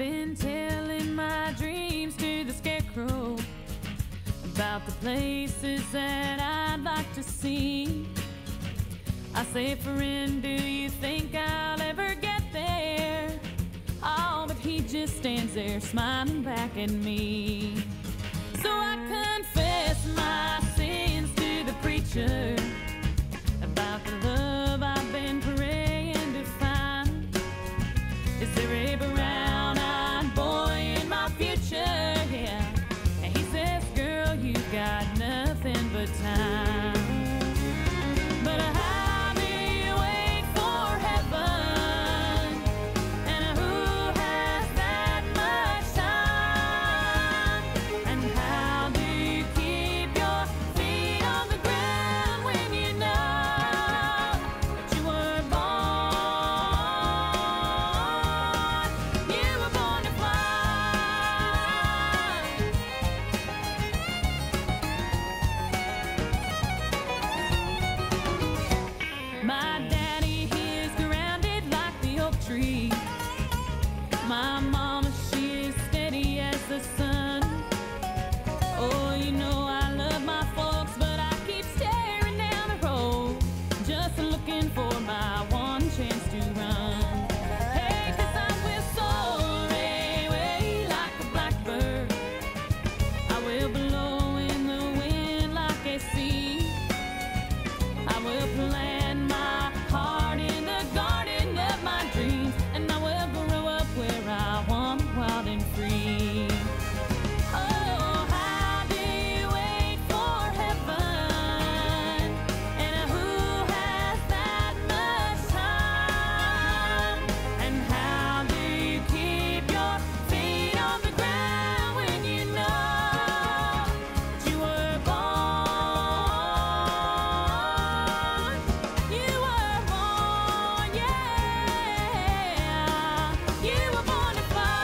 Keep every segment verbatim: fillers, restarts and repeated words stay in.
been telling my dreams to the scarecrow about the places that I'd like to see. I say, friend, do you think I'll ever get there? Oh, but he just stands there smiling back at me. So I confess my sins to the preacher about the love I've been praying to find. Is there a brown-eyed boy in my future? Yeah. And he says, girl, you've got nothing but time. But how do you wait for heaven? And who has that much time? And how do you keep your feet on the ground when you know that you were born? You were born to fly. My daddy, he is grounded like the oak tree. My mama, she is steady as the sun. Oh, you know I love my folks, but I keep staring down the road, just looking for my one chance to run. Hey, 'cause I will soar away like a blackbird. I will blow in the wind like a sea. I will plant my heart in the garden of my dreams, and I will grow up where I want, wild and free. Oh, how do you wait for heaven? And who has that much time? And how do you keep your feet on the ground when you know that you were born? You were born, yeah. You were born to fly.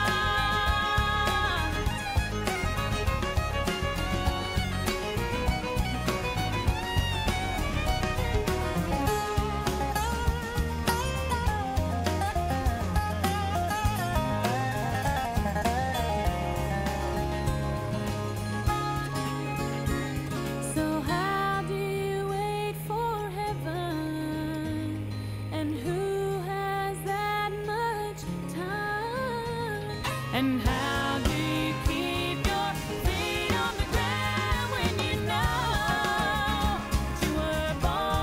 So how do you wait for heaven? And who has that much time? And how do you keep your feet on the ground when you know that you were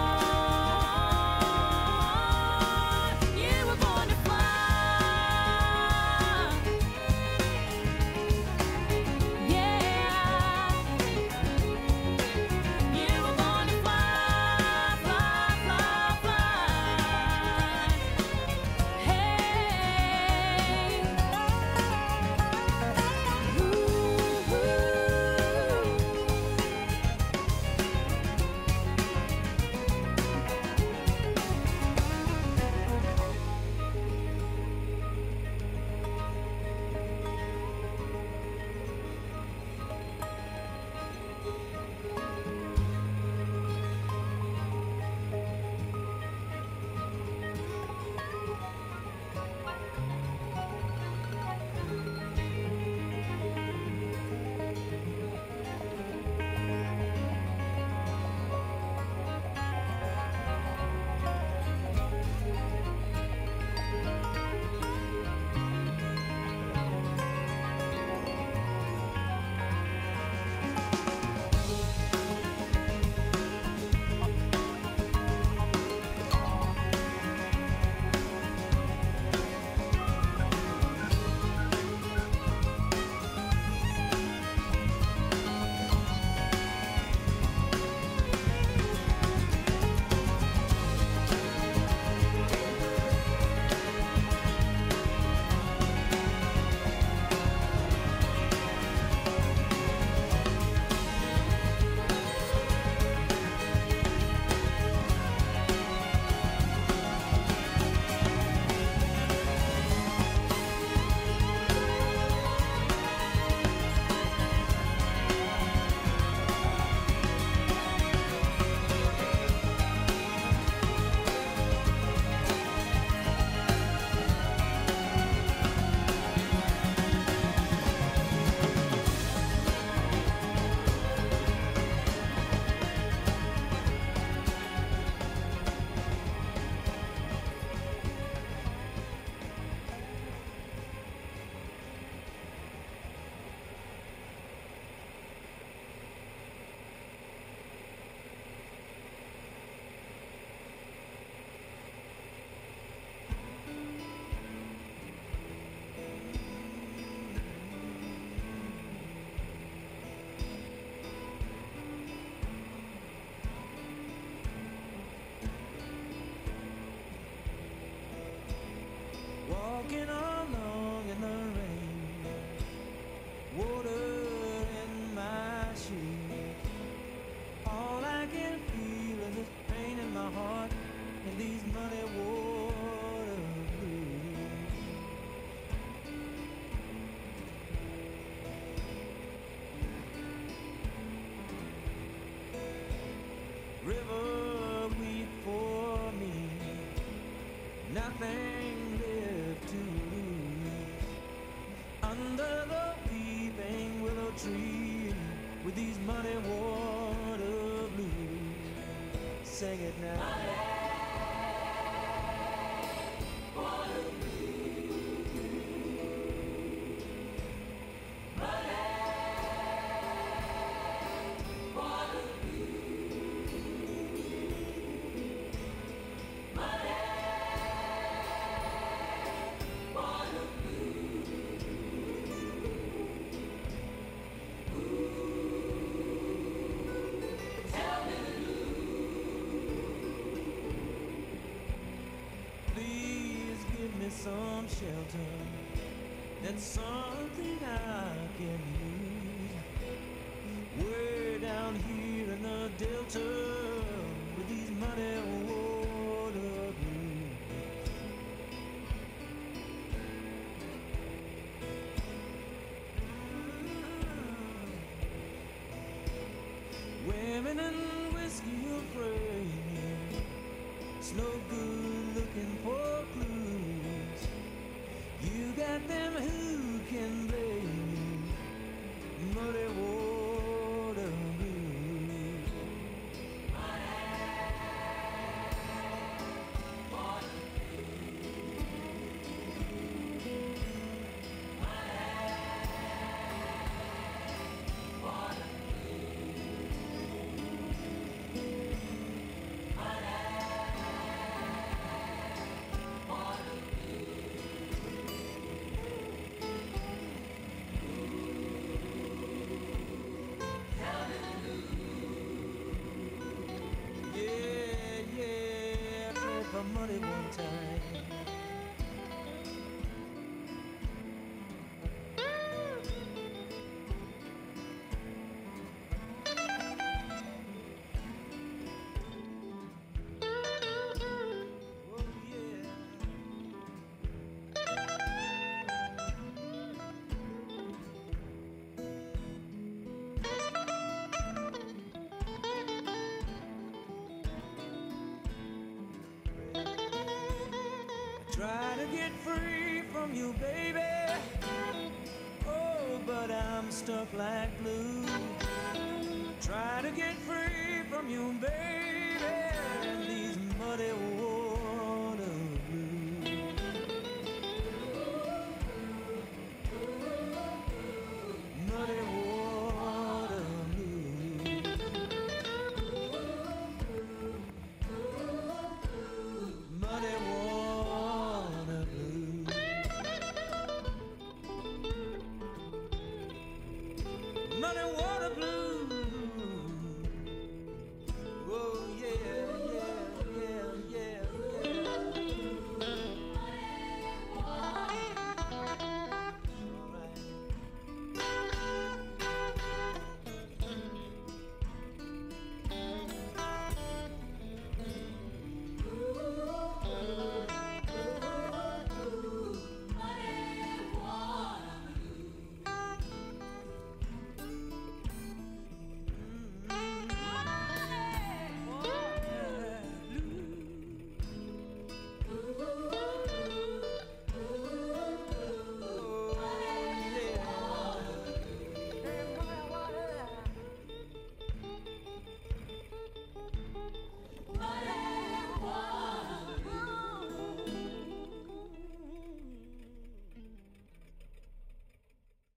born? You were born to fly. Yeah. You were born to fly, fly, fly, fly. Hey. under the weeping willow tree with these muddy water blues. Sing it now. Muddy water blues. Muddy water blues. Muddy water blues. Tell me the blues. Please give me some shelter. That's something I can use. Way down here in the Delta with these muddy water blues. Women and whiskey afraid. It's no good looking for clues. You got them who can blame you. Muddy water blues. Muddy water blues. Muddy water for money one time. Oh yeah. Try to get free from you, baby. Oh, but I'm stuck like glue. Try to get free from you, baby, in these muddy waters.